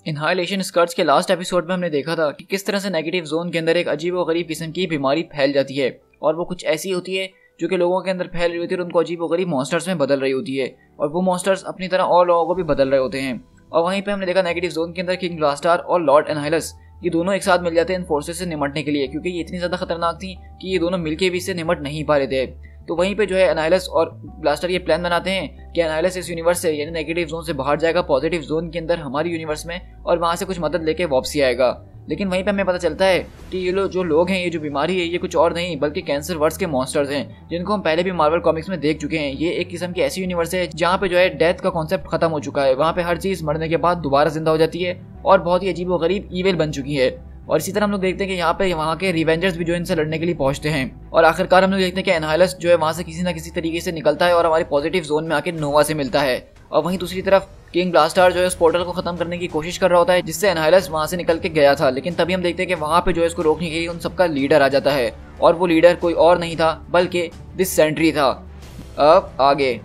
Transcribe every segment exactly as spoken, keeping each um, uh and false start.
इनहाइलेशन scourge के last episode में हमने देखा था कि किस तरह से नेगेटिव जोन के अंदर एक अजीब व गरीब किस्म की बीमारी फैल जाती है और वो कुछ ऐसी होती है जो कि लोगों के अंदर फैल रही होती है और उनको अजीब व गरीब मॉन्स्टर्स में बदल रही होती है और वो मॉन्स्टर्स अपनी तरह और लोगों को भी बदल रहे होते हैं। और वहीं पे हमने देखा नेगेटिव जोन के अंदर किंग ब्लास्टर और लॉर्ड एनहाइलस ये दोनों एक साथ मिल जाते हैं इन फोर्सेस से निमटने के लिए, क्योंकि ये इतनी ज्यादा खतरनाक थी कि ये दोनों मिलके भी इससे निमट नहीं पा रहे थे। तो वहीं पे जो है एनाइलस और ब्लास्टर ये प्लान बनाते हैं कि एनाइलस इस यूनिवर्स से यानी नेगेटिव जोन से बाहर जाएगा पॉजिटिव जोन के अंदर हमारी यूनिवर्स में और वहां से कुछ मदद लेके वापसी आएगा। लेकिन वहीं पे हमें पता चलता है कि ये लोग जो लोग हैं, ये जो बीमारी है, ये कुछ और नहीं बल्कि कैंसर वर्ड्स के मॉन्स्टर्स हैं जिनको हम पहले भी मार्वल कॉमिक्स में देख चुके हैं। ये एक किस्म की ऐसी यूनिवर्स है जहाँ पे जो है डेथ का कॉन्सेप्ट खत्म हो चुका है, वहाँ पे हर चीज मरने के बाद दोबारा जिंदा हो जाती है और बहुत ही अजीब व गरीब ईविल बन चुकी है। और इसी तरह हम लोग देखते हैं कि यहाँ पे वहाँ के रिवेंजर्स भी जो इनसे लड़ने के लिए पहुंचते हैं और आखिरकार हम लोग देखते हैं कि एनहाइलस जो है वहाँ से किसी ना किसी तरीके से निकलता है और हमारे पॉजिटिव जोन में आके नोवा से मिलता है। और वहीं दूसरी तरफ किंग ब्लास्टर जो है उस पोर्टल को खत्म करने की कोशिश कर रहा होता है जिससे एनहाइलस वहाँ से निकल के गया था। लेकिन तभी हम देखते हैं कि वहाँ पे जो है इसको रोकने के लिए उन सबका लीडर आ जाता है और वो लीडर कोई और नहीं था बल्कि दिस सेंट्री था। अब आगे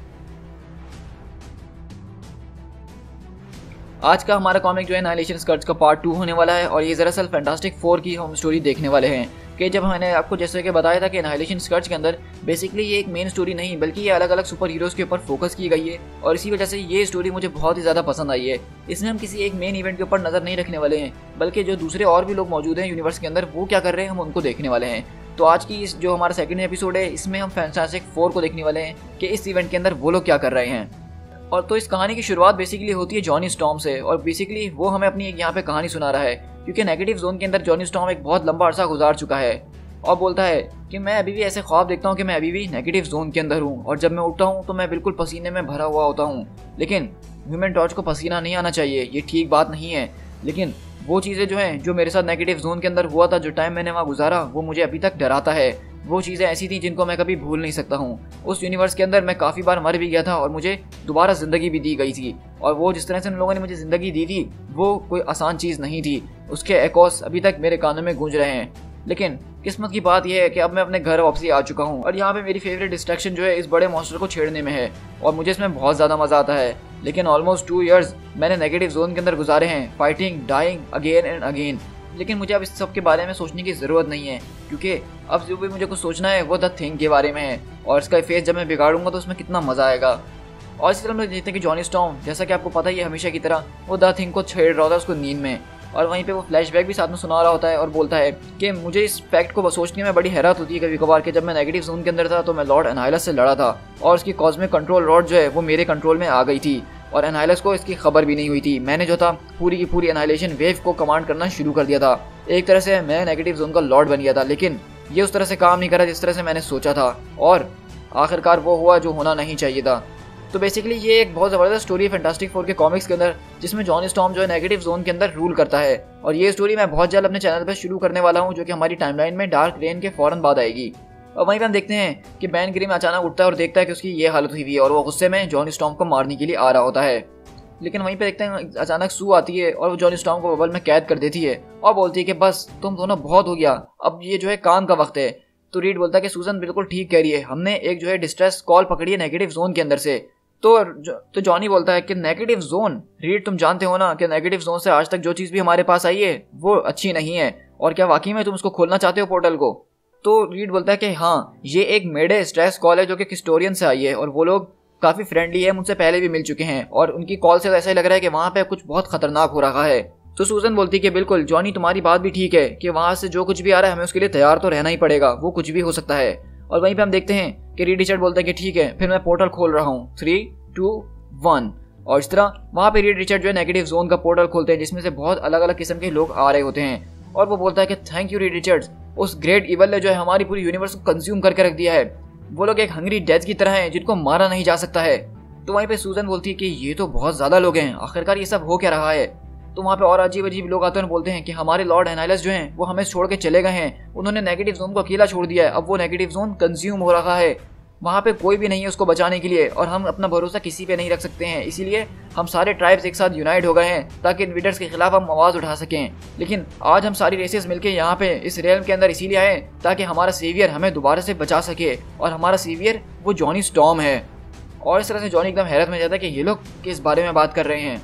आज का हमारा कॉमिक जो है एनाहिलेशन स्कर्ज का पार्ट टू होने वाला है और ये दरअसल फैंटास्टिक फोर की हम स्टोरी देखने वाले हैं। कि जब मैंने आपको जैसे कि बताया था कि एनाहिलेशन स्कर्ज के अंदर बेसिकली ये एक मेन स्टोरी नहीं बल्कि ये अलग अलग सुपर हीरोज के ऊपर फोकस की गई है और इसी वजह से ये स्टोरी मुझे बहुत ही ज़्यादा पसंद आई है। इसमें हम किसी एक मेन इवेंट के ऊपर नज़र नहीं रखने वाले हैं बल्कि जो दूसरे और भी लोग मौजूद हैं यूनिवर्स के अंदर वो क्या कर रहे हैं हम उनको देखने वाले हैं। तो आज की इस जो हमारा सेकंड एपिसोड है इसमें हम फैंटास्टिक फोर को देखने वाले हैं कि इस इवेंट के अंदर वो लोग क्या कर रहे हैं। और तो इस कहानी की शुरुआत बेसिकली होती है जॉनी स्टॉर्म से और बेसिकली वो हमें अपनी एक यहाँ पे कहानी सुना रहा है क्योंकि नेगेटिव जोन के अंदर जॉनी स्टॉर्म एक बहुत लंबा अरसा गुजार चुका है और बोलता है कि मैं अभी भी ऐसे ख्वाब देखता हूँ कि मैं अभी भी नेगेटिव जोन के अंदर हूँ और जब मैं उठता हूँ तो मैं बिल्कुल पसीने में भरा हुआ होता हूँ। लेकिन ह्यूमन टॉर्च को पसीना नहीं आना चाहिए, ये ठीक बात नहीं है। लेकिन वो चीज़ें जो हैं जो मेरे साथ नेगेटिव जोन के अंदर हुआ था, जो टाइम मैंने वहाँ गुजारा, वो मुझे अभी तक डराता है। वो चीज़ें ऐसी थी जिनको मैं कभी भूल नहीं सकता हूँ। उस यूनिवर्स के अंदर मैं काफ़ी बार मर भी गया था और मुझे दोबारा ज़िंदगी भी दी गई थी और वो जिस तरह से उन लोगों ने मुझे ज़िंदगी दी थी वो कोई आसान चीज़ नहीं थी। उसके एकोस अभी तक मेरे कानों में गूंज रहे हैं। लेकिन किस्मत की बात यह है कि अब मैं अपने घर वापसी आ चुका हूँ और यहाँ पे मेरी फेवरेट डिस्ट्रैक्शन जो है इस बड़े मॉन्स्टर को छेड़ने में है और मुझे इसमें बहुत ज़्यादा मज़ा आता है। लेकिन ऑलमोस्ट टू इयर्स मैंने नेगेटिव जोन के अंदर गुजारे हैं, fighting, dying again and again. लेकिन मुझे अब इस सब के बारे में सोचने की ज़रूरत नहीं है क्योंकि अब जो भी मुझे कुछ सोचना है वो द थिंग के बारे में है और इसका फेस जब मैं बिगाड़ूंगा तो उसमें कितना मज़ा आएगा। और इसी तरह हम देखते हैं कि जॉनी स्टॉर्म जैसा कि आपको पता ही है हमेशा की तरह वो द थिंग को छेड़ रहा होता है उसको नींद में और वहीं पे वो फ्लैशबैक भी साथ में सुना रहा होता है और बोलता है कि मुझे इस फैक्ट को सोचने में बड़ी हैरत होती है कभी कभार कि जब मैं नेगेटिव जोन के अंदर था तो मैं लॉर्ड एनाइलस से लड़ा था और उसकी कॉस्मिक कंट्रोल रॉड जो है वो मेरे कंट्रोल में आ गई थी और एनाइलस को इसकी खबर भी नहीं हुई थी। मैंने जो था पूरी की पूरी एनाइलेशन वेव को कमांड करना शुरू कर दिया था। एक तरह से मैं नेगेटिव जोन का लॉर्ड बन गया था लेकिन ये उस तरह से काम नहीं करा जिस तरह से मैंने सोचा था और आखिरकार वो हुआ जो होना नहीं चाहिए था। तो बेसिकली ये एक बहुत ज़बरदस्त स्टोरी है फैंटास्टिक फोर के कॉमिक्स के अंदर जिसमें जॉनी स्टॉर्म जो है नेगेटिव जोन के अंदर रूल करता है और ये स्टोरी मैं बहुत जल्द अपने चैनल पर शुरू करने वाला हूँ जो कि हमारी टाइमलाइन में डार्क रेन के फौरन बाद आएगी। और वहीं पर हम देखते हैं कि बैन ग्रिम अचानक उठता है और देखता है कि उसकी ये हालत हुई हुई है और वो गुस्से में जॉनी स्टॉर्म को मारने के लिए आ रहा होता है। लेकिन वहीं पे देखते हैं अचानक सू आती है और वो जॉनी स्टॉर्म को बबल में कैद कर देती है और बोलती है कि बस तुम दोनों बहुत हो गया, अब ये जो है काम का वक्त है। तो रीड बोलता है कि सूजन बिल्कुल ठीक कह रही है, हमने एक जो है डिस्ट्रेस कॉल पकड़ी है नेगेटिव जोन के अंदर से। तो तो जॉनी बोलता है कि नेगेटिव जोन, रीड तुम जानते हो ना कि नेगेटिव जोन से आज तक जो चीज़ भी हमारे पास आई है वो अच्छी नहीं है और क्या वाकई में तुम उसको खोलना चाहते हो पोर्टल को। तो रीड बोलता है कि हाँ ये एक मेडे स्ट्रेस कॉल है जो कि किस्टोरियन से आई है और वो लोग काफ़ी फ्रेंडली है, मुझसे पहले भी मिल चुके हैं और उनकी कॉल से ऐसा ही लग रहा है कि वहाँ पे कुछ बहुत खतरनाक हो रहा है। तो सूजन बोलती है कि बिल्कुल जॉनी तुम्हारी बात भी ठीक है कि वहाँ से जो कुछ भी आ रहा है हमें उसके लिए तैयार तो रहना ही पड़ेगा, वो कुछ भी हो सकता है। और वहीं पे हम देखते हैं कि रीड रिचर्ड बोलता है कि ठीक है फिर मैं पोर्टल खोल रहा हूँ, थ्री टू वन। और इस तरह वहाँ पे रीड रिचर्ड जो है नेगेटिव जोन का पोर्टल खोलते हैं जिसमें से बहुत अलग अलग किस्म के लोग आ रहे होते हैं और वो बोलता है कि थैंक यू रीड रिचर्ड, उस ग्रेट इवल ने जो है हमारी पूरी यूनिवर्स को कंज्यूम करके रख दिया है। वो लोग एक हंग्री डेथ की तरह हैं जिनको मारा नहीं जा सकता है। तो वहीं पे सूजन बोलती है कि ये तो बहुत ज़्यादा लोग हैं, आखिरकार ये सब हो क्या रहा है। तो वहाँ पे और अजीब अजीब लोग आते हैं और बोलते हैं कि हमारे लॉर्ड एनाइलस जो हैं वो हमें छोड़ के चले गए हैं, उन्होंने नेगेटिव जोन को अकेला छोड़ दिया है, अब वो नेगेटिव जोन कंज्यूम हो रहा है, वहाँ पे कोई भी नहीं है उसको बचाने के लिए और हम अपना भरोसा किसी पे नहीं रख सकते हैं, इसीलिए हम सारे ट्राइब्स एक साथ यूनाइट हो गए हैं ताकि इन्वेडर्स के खिलाफ हम आवाज़ उठा सकें। लेकिन आज हम सारी रेसेस मिलके यहाँ पे इस रेलम के अंदर इसीलिए आए ताकि हमारा सेवियर हमें दोबारा से बचा सके और हमारा सेवियर वो जॉनी स्टॉर्म है। और इस तरह से जॉनी एकदम हैरत में जाता है कि ये लोग किस बारे में बात कर रहे हैं।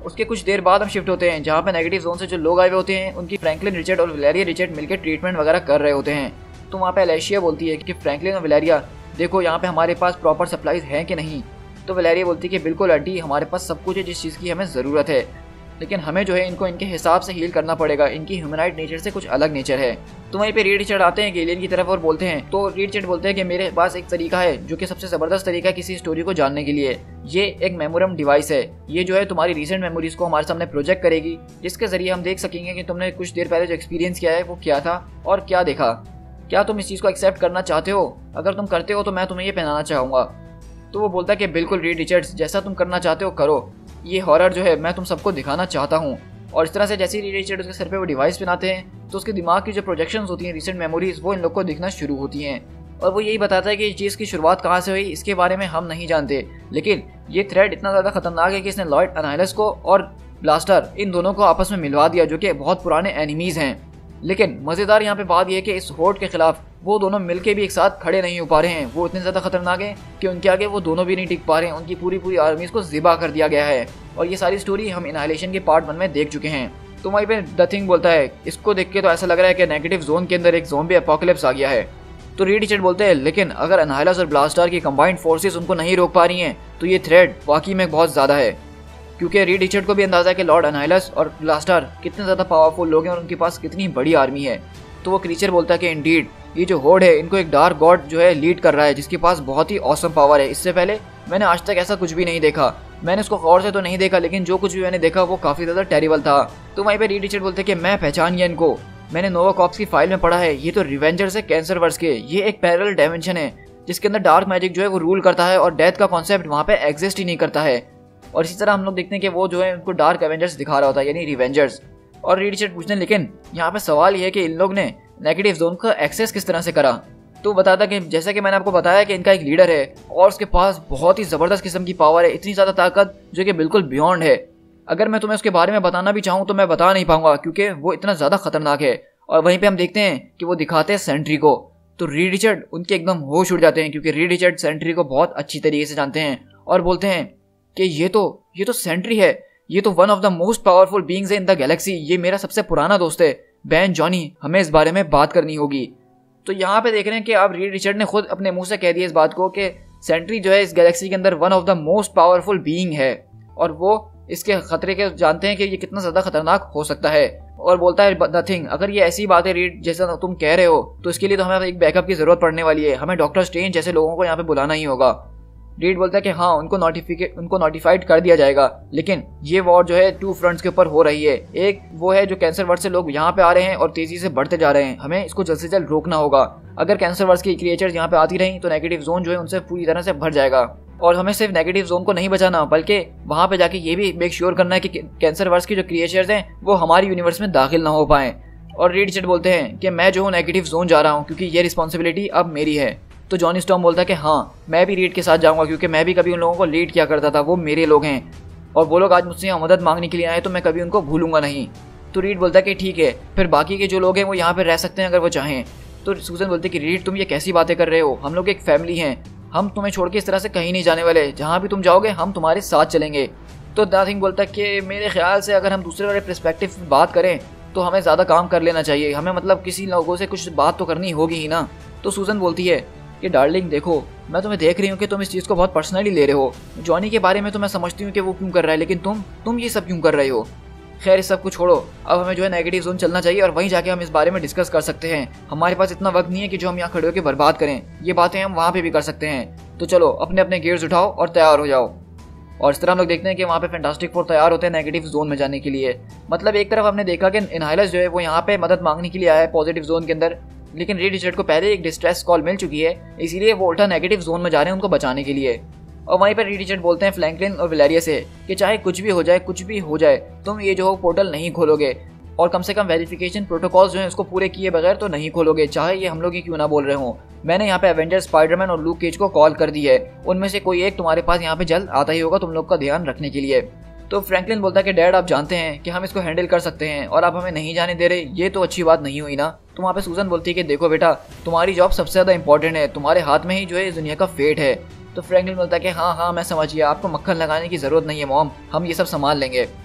उसके कुछ देर बाद हम शिफ्ट होते हैं जहाँ पे नेगेटिव जोन से जो लोग आए हुए होते हैं उनकी फ्रैंकलिन रिचर्ड और वैलेरिया रिचर्ड मिलकर ट्रीटमेंट वगैरह कर रहे होते हैं। तो वहाँ पे एलेशिया बोलती है कि फ्रैंकलिन और वैलेरिया देखो यहाँ पे हमारे पास प्रॉपर सप्लाईज हैं कि नहीं। तो वैलेरिया बोलती है कि बिल्कुल आंटी, हमारे पास सब कुछ है जिस चीज़ की हमें ज़रूरत है, लेकिन हमें जो है इनको इनके हिसाब से हील करना पड़ेगा, इनकी ह्यूमनाइड नेचर से कुछ अलग नेचर है। तो वहीं पे रीड रिचर्ड आते हैं गेलियन की तरफ और बोलते हैं, तो रीड रिचर्ड बोलते हैं कि मेरे पास एक तरीका है जो कि सबसे ज़बरदस्त तरीका है किसी स्टोरी को जानने के लिए। ये एक मेमोरम डिवाइस है, ये जो है तुम्हारी रिसेंट मेमोरीज को हमारे सामने प्रोजेक्ट करेगी, जिसके जरिए हम देख सकेंगे कि तुमने कुछ देर पहले जो एक्सपीरियंस किया है वो क्या था और क्या देखा। क्या तुम इस चीज़ को एक्सेप्ट करना चाहते हो? अगर तुम करते हो तो मैं तुम्हें ये पहनाना चाहूँगा। तो वो बोलता है कि बिल्कुल रीड रिचर्ड्स, जैसा तुम करना चाहते हो करो, ये हॉरर जो है मैं तुम सबको दिखाना चाहता हूँ। और इस तरह से जैसे ही रीड रिचर्ड उसके सर पे वो डिवाइस पहनाते हैं तो उसके दिमाग की जो प्रोजेक्शंस होती हैं, रिसेंट मेमोरीज, वो इन लोग को दिखना शुरू होती हैं। और वो यही बताता है कि इस चीज़ की शुरुआत कहाँ से हुई इसके बारे में हम नहीं जानते, लेकिन ये थ्रेड इतना ज़्यादा खतरनाक है कि इसने लॉर्ड अनाइलस को और ब्लास्टर इन दोनों को आपस में मिलवा दिया, जो कि बहुत पुराने एनिमीज़ हैं। लेकिन मज़ेदार यहाँ पे बात यह है कि इस होर्ड के खिलाफ वो दोनों मिलके भी एक साथ खड़े नहीं हो पा रहे हैं। वो इतने ज़्यादा खतरनाक है कि उनके आगे वो दोनों भी नहीं टिक पा रहे हैं, उनकी पूरी पूरी आर्मीज़ को ज़िबा कर दिया गया है। और ये सारी स्टोरी हम एनाहिलेशन के पार्ट वन में देख चुके हैं। तो वहीं पे द थिंग बोलता है, इसको देख के तो ऐसा लग रहा है कि नेगेटिव जोन के अंदर एक ज़ॉम्बी एपोकलिप्स आ गया है। तो रीड रिचर्ड बोलते हैं, लेकिन अगर अनाइलस और ब्लास्टर की कंबाइंड फोर्सेस उनको नहीं रोक पा रही हैं तो ये थ्रेड वाकई में बहुत ज़्यादा है। क्योंकि रीड रिचर्ड को भी अंदाज़ा है कि लॉर्ड अनाइलस और ब्लास्टर कितने ज़्यादा पावरफुल लोग हैं और उनके पास कितनी बड़ी आर्मी है। तो वो क्रीचर बोलता है कि इंडीड ये जो होर्ड है इनको एक डार्क गॉड जो है लीड कर रहा है, जिसके पास बहुत ही ऑसम पावर है। इससे पहले मैंने आज तक ऐसा कुछ भी नहीं देखा। मैंने इसको गौर से तो नहीं देखा, लेकिन जो कुछ भी मैंने देखा वो काफ़ी ज़्यादा टेरिबल था। तो वहीं पे रीड रिचर्ड बोलते हैं कि मैं पहचान गया इनको, मैंने नोवा कॉप्स की फाइल में पढ़ा है, ये तो रिवेंजर्स है कैंसर वर्स के। ये एक पैरेलल डायमेंशन है जिसके अंदर डार्क मैजिक जो है वो रूल करता है और डेथ का कॉन्सेप्ट वहाँ पे एग्जिस्ट ही नहीं करता है। और इसी तरह हम लोग देखते हैं कि वो जो है उनको डार्क एवेंजर्स दिखा रहा होता है, यानी रिवेंजर्स। और रीड रिचर्ड पूछते हैं, लेकिन यहाँ पे सवाल ये है कि इन लोग ने नेगेटिव जोन का एक्सेस किस तरह से करा। तो बताता कि जैसा कि मैंने आपको बताया कि इनका एक लीडर है और उसके पास बहुत ही ज़बरदस्त किस्म की पावर है, इतनी ज़्यादा ताकत जो कि बिल्कुल बियॉन्ड है। अगर मैं तुम्हें उसके बारे में बताना भी चाहूँ तो मैं बता नहीं पाऊंगा क्योंकि वो इतना ज़्यादा खतरनाक है। और वहीं पे हम देखते हैं कि वो दिखाते हैं सेंट्री को, तो रीड रिचर्ड उनके एकदम होश उड़ जाते हैं क्योंकि रीड रिचर्ड सेंट्री को बहुत अच्छी तरीके से जानते हैं और बोलते हैं कि ये तो ये तो सेंट्री है, ये तो one of the most powerful beings in the galaxy, ये मेरा सबसे पुराना दोस्त है, बैन जॉनी, हमें इस बारे में बात करनी होगी। तो यहाँ पे देख रहे हैं कि अब रीड रिचर्ड ने खुद अपने मुंह से कह दिया इस बात को कि सेंट्री जो है इस गैलेक्सी के अंदर one of the most powerful being है और वो इसके खतरे के जानते हैं कि ये कितना ज़्यादा खतरनाक हो सकता है। और बोलता है द थिंग, अगर ये ऐसी बात है रीड जैसा तुम कह रहे हो तो इसके लिए तो हमें एक बैकअप की ज़रूरत पड़ने वाली है, हमें डॉक्टर स्ट्रेंज जैसे लोगों को यहाँ पे बुलाना ही होगा। रीड बोलता है कि हाँ, उनको नोटिफिकेट उनको नोटिफाइड कर दिया जाएगा, लेकिन ये वॉर जो है टू फ्रंट्स के ऊपर हो रही है। एक वो है जो कैंसर वर्स से लोग यहाँ पे आ रहे हैं और तेजी से बढ़ते जा रहे हैं, हमें इसको जल्द से जल्द रोकना होगा। अगर कैंसर वर्स की क्रिएचर्स यहाँ पे आती रहीं तो नेगेटिव जोन जो है उनसे पूरी तरह से भर जाएगा। और हमें सिर्फ नेगेटिव जोन को नहीं बचाना बल्कि वहाँ पे जाके ये भी मेक श्योर करना है कि कैंसर वर्स की जो क्रिएचर्स हैं वो हमारी यूनिवर्स में दाखिल ना हो पाएं। और रीड रिचर्ड बोलते हैं कि मैं जो हूँ नेगेटिव जोन जा रहा हूँ क्योंकि ये रिस्पॉन्सिबिलिटी अब मेरी है। तो जॉनी स्टॉर्म बोलता है कि हाँ, मैं भी रीड के साथ जाऊंगा क्योंकि मैं भी कभी उन लोगों को लीड किया करता था, वो मेरे लोग हैं और वो लोग आज मुझसे यहाँ मदद मांगने के लिए आए तो मैं कभी उनको भूलूंगा नहीं। तो रीड बोलता है कि ठीक है, फिर बाकी के जो लोग हैं वो यहाँ पर रह सकते हैं अगर वो चाहें। तो सूजन बोलती है कि रीड तुम ये कैसी बातें कर रहे हो, हम लोग एक फैमिली हैं, हम तुम्हें छोड़ के इस तरह से कहीं नहीं जाने वाले, जहाँ भी तुम जाओगे हम तुम्हारे साथ चलेंगे। तो नथिंग बोलता है कि मेरे ख्याल से अगर हम दूसरे वाले पर्सपेक्टिव में बात करें तो हमें ज़्यादा काम कर लेना चाहिए, हमें मतलब किसी लोगों से कुछ बात तो करनी होगी ही ना। तो सूजन बोलती है कि डार्लिंग देखो, मैं तुम्हें देख रही हूँ कि तुम इस चीज़ को बहुत पर्सनली ले रहे हो, जॉनी के बारे में तो मैं समझती हूँ कि वो क्यों कर रहा है, लेकिन तुम तुम ये सब क्यों कर रहे हो। खैर इस सब को छोड़ो, अब हमें जो है नेगेटिव जोन चलना चाहिए और वहीं जाके हम इस बारे में डिस्कस कर सकते हैं। हमारे पास इतना वक्त नहीं है कि जो हम यहाँ खड़े होकर बर्बाद करें, ये बातें हम वहाँ पे भी कर सकते हैं। तो चलो अपने अपने गियर्स उठाओ और तैयार हो जाओ। और इस तरह हम लोग देखते हैं कि वहाँ पे फैंटास्टिक फोर तैयार होते हैं नेगेटिव जोन में जाने के लिए। मतलब एक तरफ हमने देखा कि एनाहिलस जो है वो यहाँ पे मदद मांगने के लिए आया है पॉजिटिव जोन के अंदर, लेकिन रीड रिचर्ड को पहले एक डिस्ट्रेस कॉल मिल चुकी है, इसीलिए वो उल्टा नेगेटिव जोन में जा रहे हैं उनको बचाने के लिए। और वहीं पर रीड रिचर्ड बोलते हैं फ्रैंकलिन और वैलेरिया से कि चाहे कुछ भी हो जाए कुछ भी हो जाए तुम ये जो पोर्टल नहीं खोलोगे और कम से कम वेरिफिकेशन प्रोटोकॉल्स जो हैं उसको पूरे किए बगैर तो नहीं खोलोगे, चाहे ये हम लोग ही क्यों ना बोल रहे हों। मैंने यहाँ पे एवेंजर्स, स्पाइडरमैन और लूक केज को कॉल कर दी है, उनमें से कोई एक तुम्हारे पास यहाँ पे जल्द आता ही होगा तुम लोग का ध्यान रखने के लिए। तो फ्रैंकलिन बोलता है कि डैड आप जानते हैं कि हम इसको हैंडल कर सकते हैं और आप हमें नहीं जाने दे रहे, ये तो अच्छी बात नहीं हुई ना। तो वहाँ पे सूजन बोलती है कि देखो बेटा, तुम्हारी जॉब सबसे ज़्यादा इंपॉर्टेंट है, तुम्हारे हाथ में ही जो है इस दुनिया का फेट है। तो फ्रैंकलिन बोलता है कि हाँ हाँ मैं समझिए, आपको मक्खन लगाने की ज़रूरत नहीं है मॉम, हम ये सब संभाल लेंगे।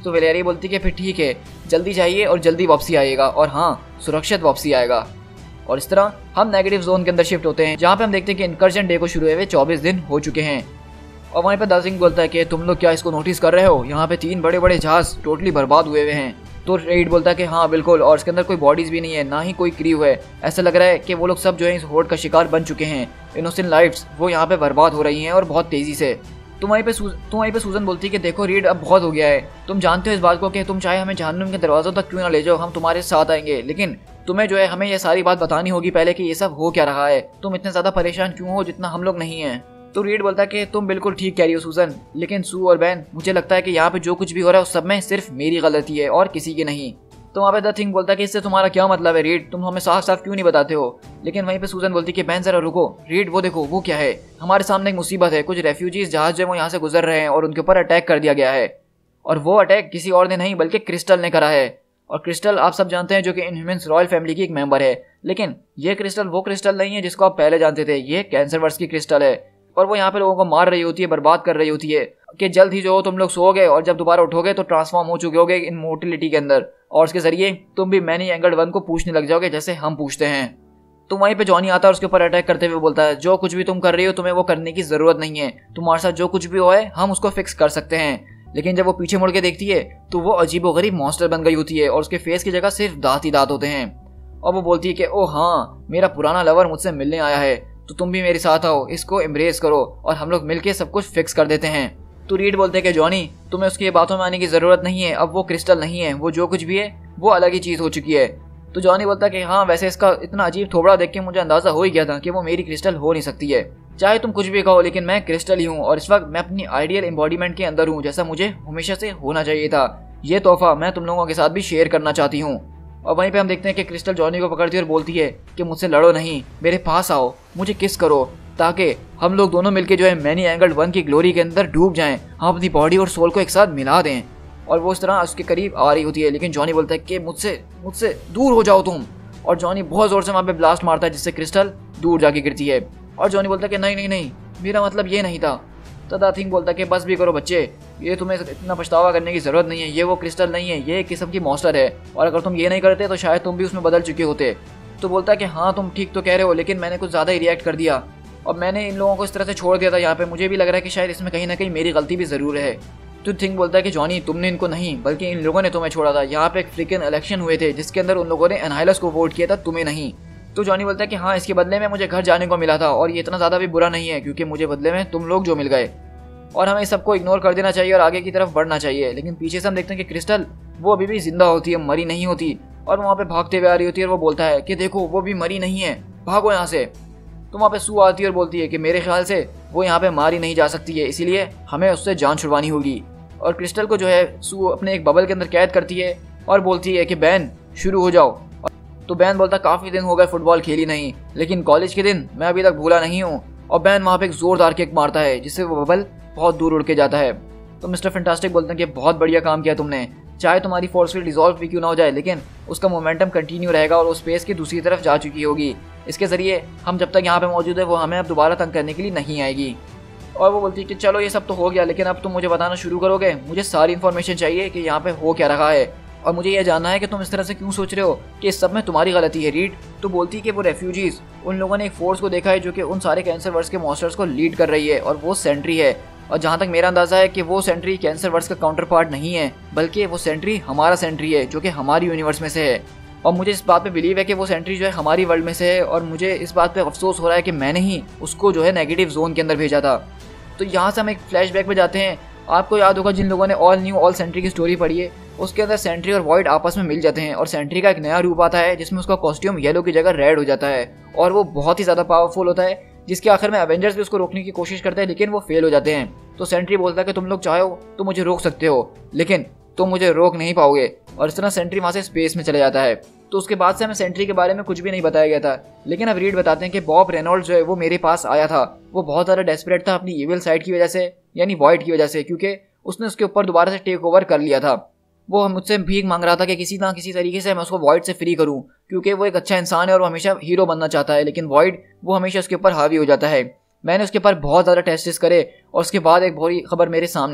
तो वैलेरिया बोलती कि फिर ठीक है, जल्दी जाइए और जल्दी वापसी आएगा, और हाँ सुरक्षित वापसी आएगा। और इस तरह हम नेगेटिव जोन के अंदर शिफ्ट होते हैं, जहाँ पे हम देखते हैं कि इनकर्जन डे को शुरू हुए चौबीस दिन हो चुके हैं। और वहीं पे दासिंग बोलता है कि तुम लोग क्या इसको नोटिस कर रहे हो, यहाँ पे तीन बड़े बड़े जहाज टोटली बर्बाद हुए हुए हैं। तो रेड बोलता है कि हाँ बिल्कुल, और इसके अंदर कोई बॉडीज भी नहीं है, ना ही कोई क्रू है। ऐसा लग रहा है कि वो लोग सब जो है इस होड़ का शिकार बन चुके हैं। इनोसेंट लाइफ्स वो यहाँ पे बर्बाद हो रही हैं और बहुत तेजी से। तुम वहीं पे तुम वहीं पे सूजन बोलती है कि देखो रीड, अब बहुत हो गया है। तुम जानते हो इस बात को कि तुम चाहे हमें जहन्नुम के दरवाजों तक क्यों ना ले जाओ, हम तुम्हारे साथ आएंगे, लेकिन तुम्हें जो है हमें ये सारी बात बतानी होगी पहले कि ये सब हो क्या रहा है। तुम इतने ज्यादा परेशान क्यों हो जितना हम लोग नहीं हैं। तो रीड बोलता है कि तुम बिल्कुल ठीक कह रही हो सूजन, लेकिन सू और बैन, मुझे लगता है कि यहाँ पे जो कुछ भी हो रहा है उस सब में सिर्फ मेरी गलती है और किसी की नहीं। तो वहाँ पे द थिंग बोलता है कि इससे तुम्हारा क्या मतलब है रीड, तुम हमें साफ साफ क्यों नहीं बताते हो। लेकिन वहीं पे सूजन बोलती है कि बैन जरा रुको, रीड वो देखो वो क्या है, हमारे सामने एक मुसीबत है। कुछ रेफ्यूजीज जहाज जो है वो यहाँ से गुजर रहे हैं और उनके ऊपर अटैक कर दिया गया है। और वो अटैक किसी और ने नहीं बल्कि क्रिस्टल ने करा है। और क्रिस्टल आप सब जानते हैं जो कि इनह्यूमन्स रॉयल फैमिली की एक मेंबर है, लेकिन ये क्रिस्टल वो क्रिस्टल नहीं है जिसको आप पहले जानते थे। ये कैंसरवर्स की क्रिस्टल है और वो यहाँ पे लोगों को मार रही होती है, बर्बाद कर रही होती है कि जल्द ही जो तुम लोग सोओगे और जब दोबारा उठोगे तो ट्रांसफॉर्म हो चुके होगे इमॉर्टलिटी के अंदर, और उसके जरिए तुम भी मैनी एंगल्ड वन को पूछने लग जाओगे जैसे हम पूछते हैं। तो वहीं पे जॉनी आता है और उसके ऊपर अटैक करते हुए बोलता है जो कुछ भी तुम कर रही हो तुम्हें वो करने की जरूरत नहीं है, तुम्हारे साथ जो कुछ भी हो है हम उसको फिक्स कर सकते हैं। लेकिन जब वो पीछे मुड़ के देखती है तो वो अजीबोगरीब मॉन्स्टर बन गई होती है और उसके फेस की जगह सिर्फ दांत ही दांत होते हैं। और वो बोलती है कि ओ हाँ, मेरा पुराना लवर मुझसे मिलने आया है, तो तुम भी मेरे साथ आओ, इसको एम्ब्रेस करो और हम लोग मिलके सब कुछ फिक्स कर देते हैं। तो रीड बोलते हैं कि जॉनी, तुम्हें उसकी बातों में आने की जरूरत नहीं है, अब वो क्रिस्टल नहीं है, वो जो कुछ भी है वो अलग ही चीज हो चुकी है। तो जॉनी बोलता है कि हाँ वैसे इसका इतना अजीब थोबड़ा देख के मुझे अंदाजा हो ही गया था कि वो मेरी क्रिस्टल हो नहीं सकती है। चाहे तुम कुछ भी कहो लेकिन मैं क्रिस्टल ही हूँ और इस वक्त मैं अपनी आइडियल एम्बॉडीमेंट के अंदर हूँ, जैसा मुझे हमेशा से होना चाहिए था। ये तोहफा मैं तुम लोगों के साथ भी शेयर करना चाहती हूँ। और वहीं पे हम देखते हैं कि क्रिस्टल जॉनी को पकड़ती है और बोलती है कि मुझसे लड़ो नहीं, मेरे पास आओ, मुझे किस करो, ताकि हम लोग दोनों मिलके जो है मैनी एंगल्ड वन की ग्लोरी के अंदर डूब जाएं, हम अपनी बॉडी और सोल को एक साथ मिला दें। और वो उस तरह उसके करीब आ रही होती है, लेकिन जॉनी बोलता है कि मुझसे मुझसे दूर हो जाओ तुम। और जॉनी बहुत जोर से वहाँ पे ब्लास्ट मारता है जिससे क्रिस्टल दूर जाके गिरती है। और जॉनी बोलता है कि नहीं नहीं नहीं, मेरा मतलब ये नहीं था। तो द थिंग बोलता है कि बस भी करो बच्चे, ये तुम्हें इतना पछतावा करने की जरूरत नहीं है, ये वो क्रिस्टल नहीं है, ये एक किस्म की मॉन्स्टर है, और अगर तुम ये नहीं करते तो शायद तुम भी उसमें बदल चुके होते। तो बोलता है कि हाँ तुम ठीक तो कह रहे हो, लेकिन मैंने कुछ ज़्यादा ही रिएक्ट कर दिया और मैंने इन लोगों को इस तरह से छोड़ दिया था यहाँ पे। मुझे भी लग रहा है कि शायद इसमें कहीं ना कहीं मेरी गलती भी ज़रूर है। तो थिंग बोलता है कि जॉनी, तुमने इनको नहीं बल्कि इन लोगों ने तुम्हें छोड़ा था। यहाँ पे एक फ्रिकन इलेक्शन हुए थे जिसके अंदर उन लोगों ने एनाहिलस को वोट किया था, तुम्हें नहीं। तो जॉनी बोलता है कि हाँ, इसके बदले में मुझे घर जाने को मिला था और ये इतना ज़्यादा भी बुरा नहीं है क्योंकि मुझे बदले में तुम लोग जो मिल गए, और हमें सबको इग्नोर कर देना चाहिए और आगे की तरफ बढ़ना चाहिए। लेकिन पीछे से हम देखते हैं कि क्रिस्टल वो अभी भी जिंदा होती है, मरी नहीं होती, और वहाँ पे भागते हुए आ रही होती है और वो बोलता है कि देखो वो भी मरी नहीं है, भागो यहाँ से। तो वहाँ पे सू आती है और बोलती है कि मेरे ख्याल से वो यहाँ पे मारी नहीं जा सकती है, इसीलिए हमें उससे जान छुड़वानी होगी। और क्रिस्टल को जो है सू अपने एक बबल के अंदर कैद करती है और बोलती है कि बैन शुरू हो जाओ। तो बैन बोलता काफ़ी दिन हो गए फुटबॉल खेली नहीं, लेकिन कॉलेज के दिन मैं अभी तक भूला नहीं हूँ। और बैन वहाँ पे एक जोरदार किक मारता है जिससे वो बबल बहुत दूर उड़ के जाता है। तो मिस्टर फैंटास्टिक बोलते हैं कि बहुत बढ़िया काम किया तुमने, चाहे तुम्हारी फोर्स फील्ड डिसॉल्व भी क्यों ना हो जाए, लेकिन उसका मोमेंटम कंटिन्यू रहेगा और वो स्पेस की दूसरी तरफ जा चुकी होगी। इसके जरिए हम जब तक यहाँ पे मौजूद है वो हमें अब दोबारा तंग करने के लिए नहीं आएगी। और वो बोलती है कि चलो ये सब तो हो गया, लेकिन अब तुम मुझे बताना शुरू करोगे, मुझे सारी इन्फॉर्मेशन चाहिए कि यहाँ पे हो क्या रहा है, और मुझे ये जानना है कि तुम इस तरह से क्यों सोच रहे हो कि इस सब में तुम्हारी गलती है। रीड तो बोलती है कि वो रेफ्यूजीज, उन लोगों ने एक फोर्स को देखा है जो कि उन सारे कैंसर वर्स के मॉन्स्टर्स को लीड कर रही है, और वो सेंट्री है। और जहाँ तक मेरा अंदाजा है कि वो सेंट्री कैंसर वर्स का काउंटर पार्ट नहीं है, बल्कि वो सेंट्री हमारा सेंट्री है जो कि हमारी यूनिवर्स में से है। और मुझे इस बात पे बिलीव है कि वो सेंट्री जो है हमारी वर्ल्ड में से है, और मुझे इस बात पे अफसोस हो रहा है कि मैंने ही उसको जो है नेगेटिव जोन के अंदर भेजा था। तो यहाँ से हम एक फ्लैशबैक पे जाते हैं। आपको याद होगा जिन लोगों ने ऑल न्यू ऑल सेंट्री की स्टोरी पढ़ी है, उसके अंदर सेंट्री और वॉइड आपस में मिल जाते हैं और सेंट्री का एक नया रूप आता है जिसमें उसका कॉस्ट्यूम येलो की जगह रेड हो जाता है, और वो बहुत ही ज़्यादा पावरफुल होता है, जिसके आखिर में एवेंजर्स भी उसको रोकने की कोशिश करते हैं लेकिन वो फेल हो जाते हैं। तो सेंट्री बोलता है कि तुम लोग चाहो तो मुझे रोक सकते हो, लेकिन तुम मुझे रोक नहीं पाओगे। और इस तरह सेंट्री वहाँ से स्पेस में चले जाता है। तो उसके बाद से हमें सेंट्री के बारे में कुछ भी नहीं बताया गया था, लेकिन अब रीड बताते हैं कि बॉब रेनॉल्ड्स जो है वो मेरे पास आया था। वो बहुत ज़्यादा डेस्परेट था अपनी इविल साइड की वजह से, यानी वॉइड की वजह से, क्योंकि उसने उसके ऊपर दोबारा से टेक ओवर कर लिया था। वो मुझसे भीख मांग रहा था कि किसी ना किसी तरीके से मैं उसको वॉइड से फ्री करूं, क्योंकि वो एक अच्छा इंसान है और वो हमेशा हीरो बनना चाहता है, लेकिन वॉइड वो हमेशा उसके ऊपर हावी हो जाता है। मैंने उसके ऊपर बहुत ज़्यादा टेस्टिस करे और उसके बाद एक बुरी खबर मेरे सामने आई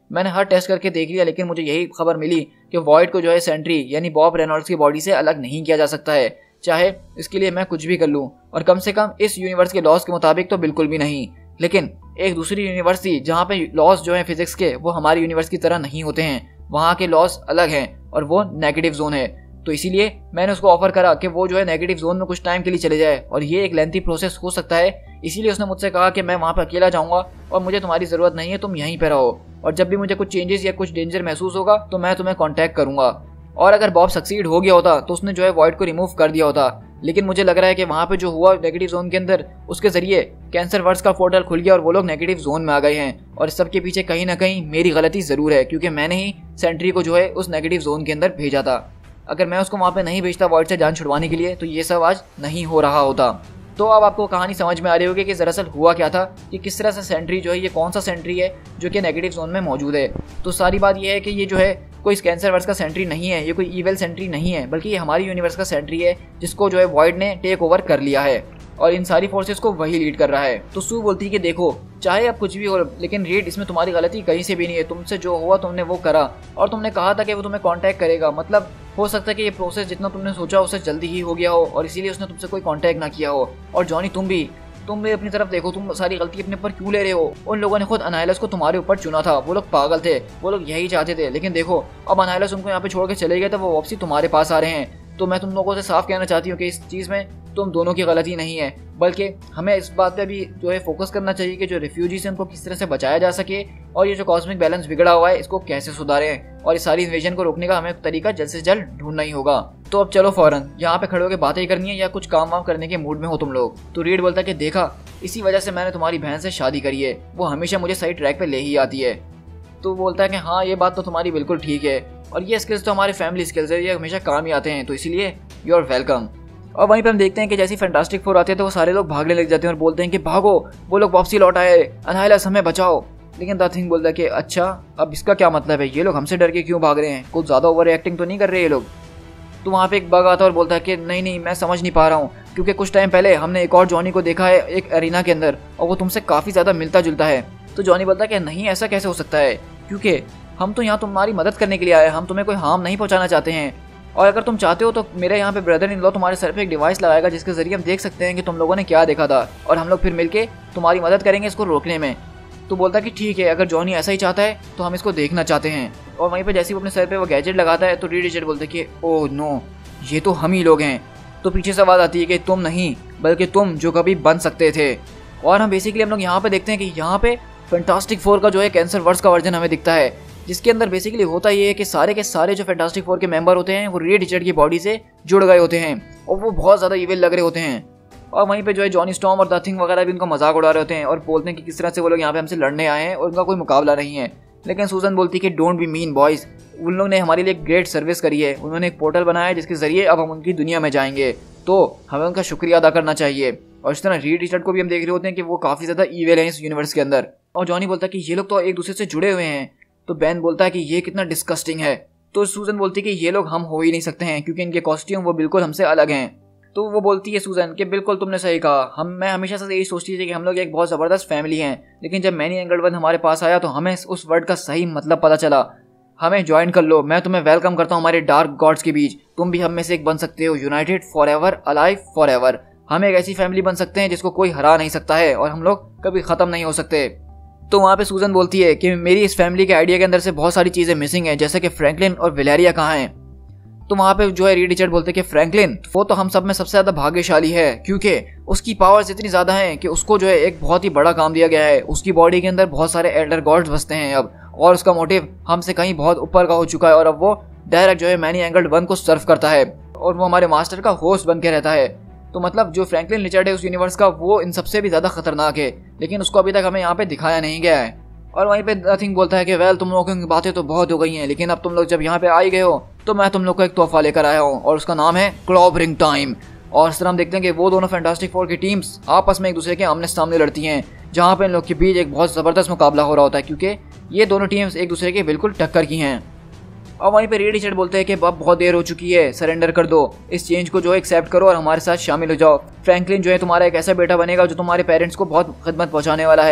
मैंने हर टेस्ट करके देख लिया, लेकिन मुझे यही खबर मिली कि वॉइड को जो है सेंट्री यानी बॉब रेनॉल्ड्स की बॉडी से अलग नहीं किया जा सकता है, चाहे इसके लिए मैं कुछ भी कर लूँ, और कम से कम इस यूनिवर्स के लॉस के मुताबिक तो बिल्कुल भी नहीं। लेकिन एक दूसरी यूनिवर्स थी जहाँ पे लॉस जो है फिजिक्स के वो हमारी यूनिवर्स की तरह नहीं होते हैं, वहाँ के लॉस अलग हैं और वो नेगेटिव जोन है। तो इसीलिए मैंने उसको ऑफर करा कि वो जो है नेगेटिव जोन में कुछ टाइम के लिए चले जाए, और ये एक लेंथी प्रोसेस हो सकता है। इसीलिए उसने मुझसे कहा कि मैं वहाँ पर अकेला जाऊँगा और मुझे तुम्हारी ज़रूरत नहीं है, तुम यहीं पर रहो, और जब भी मुझे कुछ चेंजेस या कुछ डेंजर महसूस होगा तो मैं तुम्हें कॉन्टैक्ट करूँगा। और अगर बॉब सक्सीड हो गया होता तो उसने जो है वॉइड को रिमूव कर दिया होता, लेकिन मुझे लग रहा है कि वहाँ पे जो हुआ नेगेटिव जोन के अंदर, उसके जरिए कैंसर वर्स का पोर्टल खुल गया और वो लोग नेगेटिव जोन में आ गए हैं। और इस सब के पीछे कहीं ना कहीं मेरी गलती ज़रूर है, क्योंकि मैंने ही सेंट्री को जो है उस नेगेटिव जोन के अंदर भेजा था। अगर मैं उसको वहाँ पे नहीं भेजता वॉइड से जान छुड़वाने के लिए तो ये सब आज नहीं हो रहा होता। तो अब आपको कहानी समझ में आ रही होगी कि दरअसल हुआ क्या था, कि किस तरह से सेंट्री जो है, ये कौन सा सेंट्री है जो कि नेगेटिव जोन में मौजूद है। तो सारी बात ये है कि ये जो है कोई कैंसर वर्स का सेंट्री नहीं है, ये कोई ईविल सेंट्री नहीं है, बल्कि ये हमारी यूनिवर्स का सेंट्री है जिसको जो है वॉइड ने टेक ओवर कर लिया है, और इन सारी फोर्सेस को वही लीड कर रहा है। तो सू बोलती है कि देखो, चाहे अब कुछ भी हो, लेकिन रीड इसमें तुम्हारी गलती कहीं से भी नहीं है। तुमसे जो हुआ तुमने वो करा, और तुमने कहा था कि वो तुम्हें कांटेक्ट करेगा। मतलब हो सकता है कि ये प्रोसेस जितना तुमने सोचा उससे जल्दी ही हो गया हो, और इसीलिए उसने तुमसे कोई कांटेक्ट ना किया हो। और जॉनी तुम भी तुम भी अपनी तरफ देखो, तुम सारी गलती अपने ऊपर क्यों ले रहे हो? उन लोगों ने खुद अनाइलस को तुम्हारे ऊपर चुना था, वो लोग पागल थे, वो लोग यही चाहते थे। लेकिन देखो अब अनाइलस उनको यहाँ पे छोड़ के चले गए तो वो वापसी तुम्हारे पास आ रहे हैं। तो मैं तुम लोगों से साफ कहना चाहती हूँ कि इस चीज़ में तुम दोनों की गलती नहीं है, बल्कि हमें इस बात पे भी जो है फोकस करना चाहिए कि जो रिफ्यूजीज हैं उनको किस तरह से बचाया जा सके, और ये जो कॉस्मिक बैलेंस बिगड़ा हुआ है इसको कैसे सुधारें, और इस सारी इन्वेजन को रोकने का हमें तरीका जल्द से जल्द ढूंढना ही होगा। तो अब चलो फौरन, यहाँ पे खड़े होकर बातें ही करनी है या कुछ काम वाम करने के मूड में हो तुम लोग? तो रीड बोलता है कि देखा, इसी वजह से मैंने तुम्हारी बहन से शादी करी है, वो हमेशा मुझे सही ट्रैक पे ले ही आती है। तो बोलता है कि हाँ ये बात तो तुम्हारी बिल्कुल ठीक है, और ये स्किल्स तो हमारे फैमिली स्किल्स है, ये हमेशा काम ही आते हैं, तो इसीलिए यू आर वेलकम। और वहीं पे हम देखते हैं कि जैसे फैंटास्टिक फोर आते हैं तो वो सारे लोग भागने लग जाते हैं और बोलते हैं कि भागो, वो लोग वापसी लौट आए, अनाइलस हमें बचाओ। लेकिन द थिंग बोलता है कि अच्छा अब इसका क्या मतलब है, ये लोग हमसे डर के क्यों भाग रहे हैं, कुछ ज़्यादा ओवर एक्टिंग तो नहीं कर रहे ये लोग? तो वहाँ पे एक बग आता है और बोलता है कि नहीं नहीं मैं समझ नहीं पा रहा हूँ, क्योंकि कुछ टाइम पहले हमने एक और जॉनी को देखा है एक एरिना के अंदर, और वो तुमसे काफ़ी ज़्यादा मिलता जुलता है। तो जॉनी बोलता है कि नहीं ऐसा कैसे हो सकता है, क्योंकि हम तो यहाँ तुम्हारी मदद करने के लिए आए, हम तुम्हें कोई हार्म नहीं पहुँचाना चाहते हैं, और अगर तुम चाहते हो तो मेरे यहाँ पे ब्रदर इन लॉ तुम्हारे सर पे एक डिवाइस लगाएगा जिसके जरिए हम देख सकते हैं कि तुम लोगों ने क्या देखा था, और हम लोग फिर मिलके तुम्हारी मदद करेंगे इसको रोकने में। तो बोलता है कि ठीक है, अगर जॉनी ऐसा ही चाहता है तो हम इसको देखना चाहते हैं। और वहीं पे जैसे ही वो अपने सर पे वो गैजेट लगाता है तो रीड रिचर्ड बोलते हैं कि ओह नो, ये तो हम ही लोग हैं। तो पीछे से आवाज़ आती है कि तुम नहीं, बल्कि तुम जो कभी बन सकते थे। और हम बेसिकली हम लोग यहाँ पे देखते हैं कि यहाँ पे फैंटास्टिक फोर का जो है कैंसर वर्स का वर्जन हमें दिखता है, जिसके अंदर बेसिकली होता ये है कि सारे के सारे जो फैंटास्टिक फोर के मेंबर होते हैं वो रीड रिचर्ड की बॉडी से जुड़ गए होते हैं, और वो बहुत ज़्यादा इविल लग रहे होते हैं। और वहीं पे जो है जॉनी स्टॉर्म और द थिंग वगैरह भी उनका मजाक उड़ा रहे होते हैं और बोलते हैं कि किस तरह से वो लोग यहाँ पे हमसे लड़ने आए हैं और उनका कोई मुकाबला नहीं है। लेकिन सूजन बोलती है कि डोंट बी मीन बॉयज़, उन लोग ने हमारे लिए ग्रेट सर्विस करी है, उन्होंने एक पोर्टल बनाया है जिसके ज़रिए अब हम उनकी दुनिया में जाएंगे, तो हमें उनका शुक्रिया अदा करना चाहिए। और इस तरह रीड रिचर्ड को भी हम देख रहे होते हैं कि वो काफ़ी ज़्यादा ईविल हैं इस यूनिवर्स के अंदर। और जॉनी बोलता है कि ये लोग तो एक दूसरे से जुड़े हुए हैं। तो बैन बोलता है कि ये कितना डिस्कस्टिंग है। तो सूजन बोलती है कि ये लोग हम हो ही नहीं सकते हैं क्योंकि इनके कॉस्ट्यूम वो बिल्कुल हमसे अलग हैं। तो वो बोलती है सूजन कि बिल्कुल तुमने सही कहा, हम मैं हमेशा से यही सोचती थी कि हम लोग एक बहुत ज़बरदस्त फैमिली हैं, लेकिन जब मैनी एंगल्ड वन हमारे पास आया तो हमें उस वर्ड का सही मतलब पता चला। हमें ज्वाइन कर लो, मैं तुम्हें वेलकम करता हूँ हमारे डार्क गॉड्स के बीच, तुम भी हम में से एक बन सकते हो, united forever, alive forever. हम एक ऐसी फैमिली बन सकते हैं जिसको कोई हरा नहीं सकता है और हम लोग कभी ख़त्म नहीं हो सकते। तो वहाँ पे सूजन बोलती है कि मेरी इस फैमिली के आइडिया के अंदर से बहुत सारी चीज़ें मिसिंग हैं, जैसे कि फ्रैंकलिन और विलेरिया कहाँ हैं। तो वहाँ पे जो है रीड रिचर्ड बोलते हैं कि फ्रैंकलिन वो तो हम सब में सबसे ज़्यादा भाग्यशाली है, क्योंकि उसकी पावर्स इतनी ज़्यादा हैं कि उसको जो है एक बहुत ही बड़ा काम दिया गया है। उसकी बॉडी के अंदर बहुत सारे एल्डर गॉड्स बसते हैं अब, और उसका मोटिव हमसे कहीं बहुत ऊपर का हो चुका है, और अब वो डायरेक्ट जो है मैनी एंगल्ड वन को सर्व करता है और वो हमारे मास्टर का होस्ट बन के रहता है। तो मतलब जो फ्रैंकलिन रिचर्ड है उस यूनिवर्स का, वो इन सबसे भी ज़्यादा खतरनाक है, लेकिन उसको अभी तक हमें यहाँ पे दिखाया नहीं गया है। और वहीं पे नथिंग बोलता है कि वेल तुम लोगों की बातें तो बहुत हो गई हैं, लेकिन अब तुम लोग जब यहाँ पे आ ही गए हो तो मैं तुम लोग को एक तोहफा लेकर आया हूँ, और उसका नाम है क्लॉबरिंग टाइम। और इस तरह हम देखते हैं कि वो दोनों फैंटास्टिक फोर की टीम्स आपस में एक दूसरे के आमने सामने लड़ती हैं, जहाँ पे इन लोग के बीच एक बहुत ज़बरदस्त मुकाबला हो रहा होता है, क्योंकि ये दोनों टीम्स एक दूसरे के बिल्कुल टक्कर की हैं। और वहीं पे रीड रिचर्ड बोलते हैं कि अब बहुत देर हो चुकी है, सरेंडर कर दो, इस चेंज को जो है एक्सेप्ट करो और हमारे साथ शामिल हो जाओ। फ्रैंकलिन जो है तुम्हारा एक ऐसा बेटा बनेगा जो तुम्हारे पेरेंट्स को बहुत खिदमत पहुंचाने वाला है।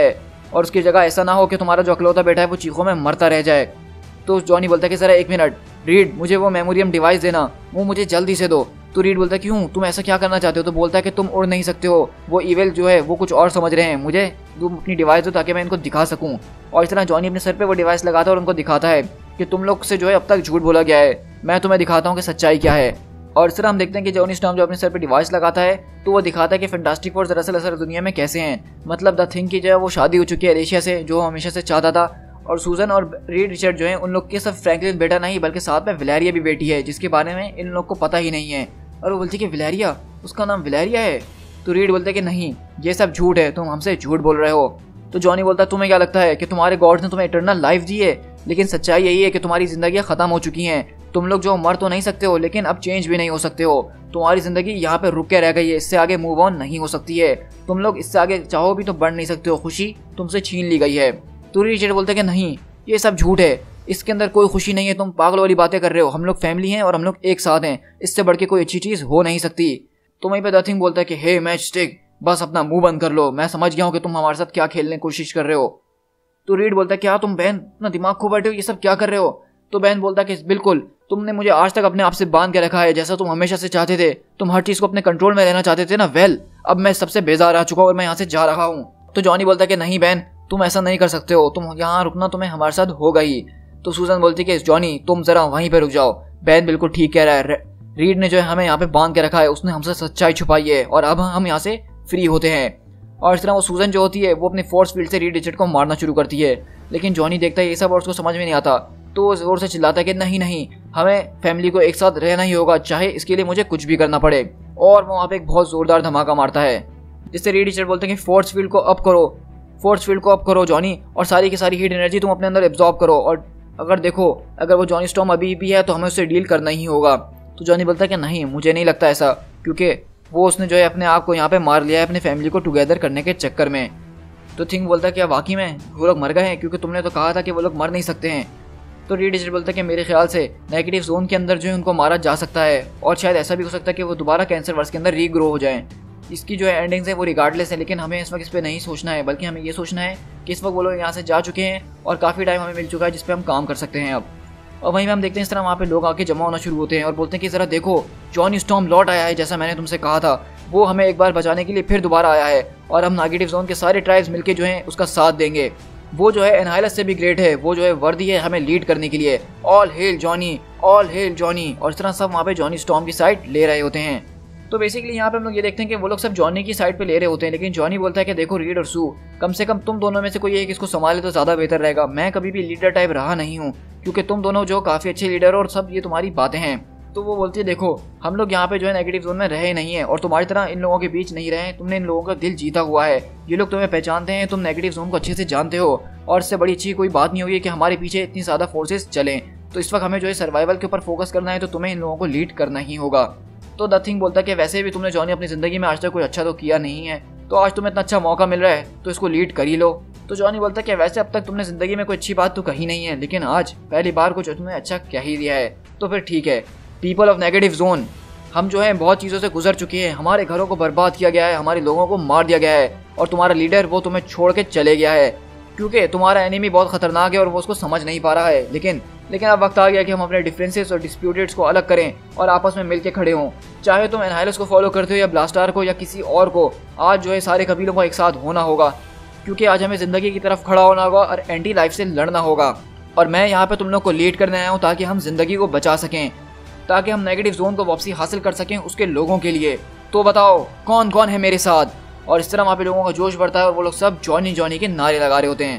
और उसकी जगह ऐसा ना हो कि तुम्हारा जो अकलौता बेटा है वो चीखों में मरता रह जाए। तो जॉनी बोलता है कि ज़रा एक मिनट रीड, मुझे वो मेमोरियम डिवाइस देना, वो मुझे जल्दी से दो। तो रीड बोलता है क्यों, तुम ऐसा क्या करना चाहते हो? तो बोलता है कि तुम उड़ नहीं सकते हो, वो ईवेल जो है वो कुछ और समझ रहे हैं, मुझे तुम अपनी डिवाइस दो ताकि मैं इनको दिखा सकूं। और इस तरह जॉनी अपने सर पे वो डिवाइस लगाता है और उनको दिखाता है कि तुम लोग से जो है अब तक झूठ बोला गया है, मैं तुम्हें दिखाता हूँ कि सच्चाई क्या है। और इस तरह हम देखते हैं कि जॉनी स्टॉर्म जो अपने सर पे डिवाइस लगाता है तो वो दिखाता है कि फैंटास्टिक फोर दरअसल असल दुनिया में कैसे हैं। मतलब द थिंग की जो है वो शादी हो चुकी है एलिशिया से, जो हमेशा से चाहता था, और सूजन और रीड रिचर्ड जो है उन लोग के सब फ्रैंकलिन बेटा नहीं बल्कि साथ में विलेरिया भी बेटी है, जिसके बारे में इन लोग को पता ही नहीं है। और वो बोलती है कि विलेरिया, उसका नाम विलेरिया है। तो रीड बोलते हैं कि नहीं, ये सब झूठ है, तुम हमसे झूठ बोल रहे हो। तो जॉनी बोलता है तुम्हें क्या लगता है कि तुम्हारे गॉड्स ने तुम्हें इटर्नल लाइफ दी है, लेकिन सच्चाई यही है कि तुम्हारी जिंदगियां खत्म हो चुकी हैं। तुम लोग जो मर तो नहीं सकते हो लेकिन अब चेंज भी नहीं हो सकते हो। तुम्हारी जिंदगी यहाँ पे रुक के रह गई है, इससे आगे मूव ऑन नहीं हो सकती है। तुम लोग इससे आगे चाहो भी तो बढ़ नहीं सकते हो, खुशी तुमसे छीन ली गई है। तो रीड बोलते हैं कि नहीं, ये सब झूठ है, इसके अंदर कोई खुशी नहीं है, तुम पागल वाली बातें कर रहे हो। हम लोग फैमिली हैं और हम लोग एक साथ हैं, इससे बढ़ के कोई अच्छी चीज हो नहीं सकती। तो वहीं पे द थिंग बोलता है कि हे मैच स्टिक, बस अपना मुंह बंद कर लो, मैं समझ गया हूँ कि तुम हमारे साथ क्या खेलने की कोशिश कर रहे हो। तो रीड बोलता है क्या तुम बहन अपना दिमाग खो बैठे हो, ये सब क्या कर रहे हो? तो बहन बोलता है कि बिल्कुल, तुमने मुझे आज तक अपने आप से बांध के रखा है, जैसा तुम हमेशा से चाहते थे, तुम हर चीज को अपने कंट्रोल में रहना चाहते थे ना। वेल, अब मैं सबसे बेजार आ चुका हूँ और मैं यहाँ से जा रहा हूँ। तो जॉनी बोलता है कि नहीं बहन, तुम ऐसा नहीं कर सकते हो, तुम यहाँ रुकना तुम्हें हमारे साथ होगा ही। तो सूजन बोलती है कि जॉनी तुम जरा वहीं पे रुक जाओ, बहन बिल्कुल ठीक कह रहा है, रीड ने जो है हमें यहाँ पे बांध के रखा है, उसने हमसे सच्चाई छुपाई है और अब हम यहाँ से फ्री होते हैं। और इस तरह वो सूजन जो होती है वो अपने फोर्स फील्ड से रीड रिचर्ड को मारना शुरू करती है, लेकिन जॉनी देखता है ये सब और उसको समझ में नहीं आता। तो वो जोर से चिल्लाता है कि नहीं नहीं, हमें फैमिली को एक साथ रहना ही होगा, चाहे इसके लिए मुझे कुछ भी करना पड़े। और वो वहाँ पे एक बहुत जोरदार धमाका मारता है, जिससे रीड रिचर्ड बोलते हैं कि फोर्स फील्ड को अप करो, फोर्स फील्ड को अप करो जॉनी, और सारी की सारी हीट एनर्जी तुम अपने अंदर एब्जॉर्ब करो। और अगर देखो, अगर वो जॉनी स्टॉर्म अभी भी है तो हमें उससे डील करना ही होगा। तो जॉनी बोलता है कि नहीं, मुझे नहीं लगता ऐसा, क्योंकि वो उसने जो है अपने आप को यहाँ पे मार लिया है अपनी फैमिली को टुगेदर करने के चक्कर में। तो थिंग बोलता है कि वाकई में वो लोग मर गए हैं, क्योंकि तुमने तो कहा था कि वो लोग मर नहीं सकते हैं। तो रीड रिचर्ड बोलता है कि मेरे ख्याल से नेगेटिव जोन के अंदर जो है उनको मारा जा सकता है, और शायद ऐसा भी हो सकता है कि वो दोबारा कैंसर वर्स के अंदर रीग्रो हो जाएं। इसकी जो है एंडिंग्स है वो रिगार्डलेस है, लेकिन हमें इस वक्त इस पर नहीं सोचना है, बल्कि हमें ये सोचना है कि इस वक्त वो लोग यहाँ से जा चुके हैं और काफ़ी टाइम हमें मिल चुका है जिस पे हम काम कर सकते हैं अब। और वहीं पे हम देखते हैं इस तरह वहाँ पे लोग आके जमा होना शुरू होते हैं और बोलते हैं कि ज़रा देखो, जॉनी स्टॉर्म लौट आया है, जैसा मैंने तुमसे कहा था, वो हमें एक बार बचाने के लिए फिर दोबारा आया है, और हम नेगेटिव जोन के सारे ट्राइब्स मिलके जो हैं उसका साथ देंगे। वो जो है एनहाइलस से भी ग्रेट है, वो जो है वर्दी है हमें लीड करने के लिए। All hail Johnny, all hail Johnny. और इस तरह सब वहाँ पे जॉनी स्टॉर्म की साइड ले रहे होते हैं। तो बेसिकली यहाँ पे हम लोग ये देखते हैं कि वो लोग सब जॉनी की साइड पे ले रहे होते हैं, लेकिन जॉनी बोलता है कि देखो रीड और सू, कम से कम तुम दोनों में से कोई एक इसको संभाले तो ज़्यादा बेहतर रहेगा। मैं कभी भी लीडर टाइप रहा नहीं हूँ, क्योंकि तुम दोनों जो काफ़ी अच्छे लीडर हो और सब ये तुम्हारी बातें हैं। तो वो बोलती है देखो, हम लोग यहाँ पे जो है नेगेटिव जोन में रहे नहीं है, और तुम्हारी तरह इन लोगों के बीच नहीं रहे, तुमने इन लोगों का दिल जीता हुआ है, ये लोग तुम्हें पहचानते हैं, तुम नेगेटिव जोन को अच्छे से जानते हो, और इससे बड़ी अच्छी कोई बात नहीं होगी कि हमारे पीछे इतनी ज़्यादा फोर्सेस चलें। तो इस वक्त हमें जो है सर्वाइवल के ऊपर फोकस करना है, तो तुम्हें इन लोगों को लीड करना ही होगा। तो द थिंग बोलता है कि वैसे भी तुमने जॉनी अपनी ज़िंदगी में आज तक कोई अच्छा तो किया नहीं है, तो आज तुम्हें इतना अच्छा मौका मिल रहा है तो इसको लीड कर ही लो। तो जॉनी बोलता है कि वैसे अब तक तुमने ज़िंदगी में कोई अच्छी बात तो कही नहीं है, लेकिन आज पहली बार कुछ तुमने अच्छा कह ही दिया है, तो फिर ठीक है। पीपल ऑफ नेगेटिव जोन, हम जो है बहुत चीज़ों से गुजर चुके हैं, हमारे घरों को बर्बाद किया गया है, हमारे लोगों को मार दिया गया है, और तुम्हारा लीडर वो तुम्हें छोड़ के चले गया है, क्योंकि तुम्हारा एनिमी बहुत खतरनाक है और वो उसको समझ नहीं पा रहा है। लेकिन लेकिन अब वक्त आ गया कि हम अपने डिफरेंसेस और डिस्प्यूटेड्स को अलग करें और आपस में मिलके खड़े हों। चाहे तुम एनहाइलस को फॉलो करते हो या ब्लास्टार को या किसी और को, आज जो है सारे कबीलों को एक साथ होना होगा, क्योंकि आज हमें ज़िंदगी की तरफ खड़ा होना होगा और एंटी लाइफ से लड़ना होगा। और मैं यहाँ पे तुम लोग को लीड करने आया हूँ ताकि हम ज़िंदगी को बचा सकें, ताकि हम नेगेटिव जोन को वापसी हासिल कर सकें उसके लोगों के लिए। तो बताओ कौन कौन है मेरे साथ? और इस तरह वहाँ पे लोगों का जोश बढ़ता है और वो लोग सब जॉनी जॉनी के नारे लगा रहे होते हैं।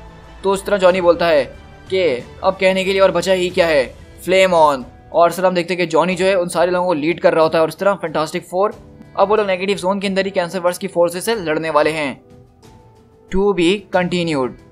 तो इस तरह जॉनी बोलता है कि अब कहने के लिए और बचा ही क्या है, फ्लेम ऑन। और इस तरह हम देखते हैं कि जॉनी जो है उन सारे लोगों को लीड कर रहा होता है, और इस तरह फैंटास्टिक फोर अब वो लोग नेगेटिव जोन के अंदर ही कैंसर वर्स की फोर्सेस से लड़ने वाले हैं। To be continued.